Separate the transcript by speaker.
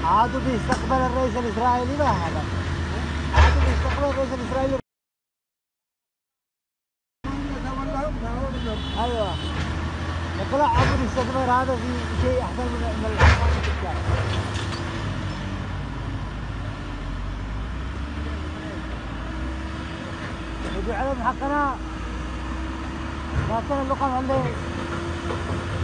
Speaker 1: عادوا بيستقبل الرئيس الإسرائيلي ما هذا عادوا بيستقبل الرئيس الإسرائيلي. أيوة يقول عبد الاستثمار هذا في شيء أحسن من الحكومة التجار. يجي علم حقنا لكن اللقم اللي